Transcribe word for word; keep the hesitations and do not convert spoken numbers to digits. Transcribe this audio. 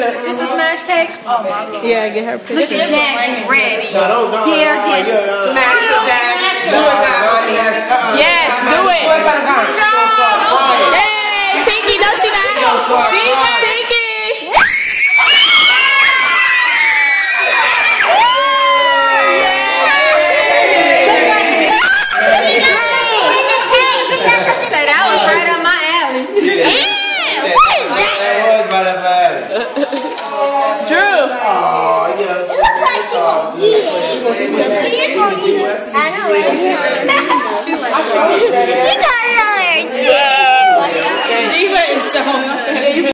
This is smash cake? Oh my lord. Yeah, get her picture. Look at Jasmine ready. No, don't, don't. Get her Jasmine. Smash the Jasmine. Do it, guys. Yes, do it. Hey, Tinky, no, she not. Tinky. Say that was right up my alley. Yeah, what is that? That was right up my alley. Drew. Oh, yeah. It looks like she gonna eat it. She is gonna eat it. I know, right? She's like,